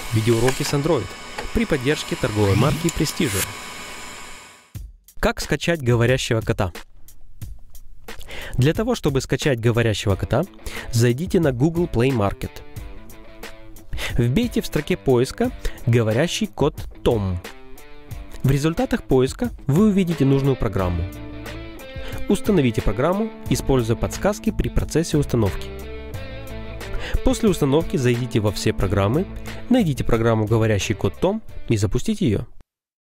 Видеоуроки с Android при поддержке торговой марки Prestige. Как скачать говорящего кота? Для того, чтобы скачать говорящего кота, зайдите на Google Play Market. Вбейте в строке поиска «Говорящий кот Том». В результатах поиска вы увидите нужную программу. Установите программу, используя подсказки при процессе установки. После установки зайдите во все программы, найдите программу «Говорящий кот Том» и запустите ее.